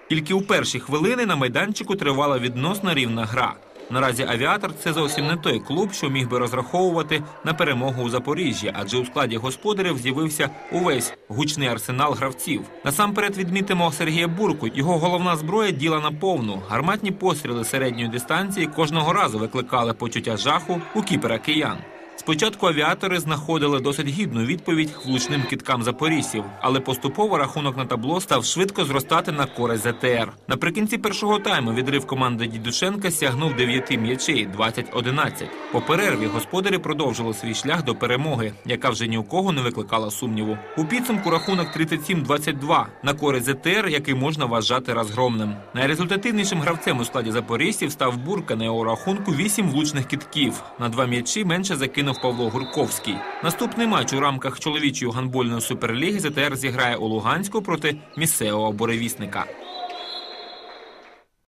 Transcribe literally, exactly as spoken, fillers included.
Тільки у перші хвилини на майданчику тривала відносно рівна гра. Наразі «Авіатор» – це зовсім не той клуб, що міг би розраховувати на перемогу у Запоріжжі, адже у складі господарів з'явився увесь гучний арсенал гравців. Насамперед відмітимо Сергія Бурку. Його головна зброя діла на повну. Гарматні постріли середньої дистанції кожного разу викликали почуття жаху у кіпера киян. Спочатку «Авіатори» знаходили досить гідну відповідь влучним кидкам запоріжців, але поступово рахунок на табло став швидко зростати на користь зе те ер. Наприкінці першого тайму відрив команди Дідушенка сягнув дев'яти м'ячей – двадцять одинадцять. По перерві господарі продовжили свій шлях до перемоги, яка вже ні у кого не викликала сумніву. У підсумку рахунок тридцять сім двадцять два на користь зе те ер, який можна вважати розгромним. Найрезультативнішим гравцем у складі запоріжців став Бурка, на його рахунку вісім влучних кидків. На два м'ячі менше закинув Павло Гурковський. Наступний матч у рамках чоловічої гандбольної суперліги зе те ер зіграє у Луганську проти місцевого буревісника.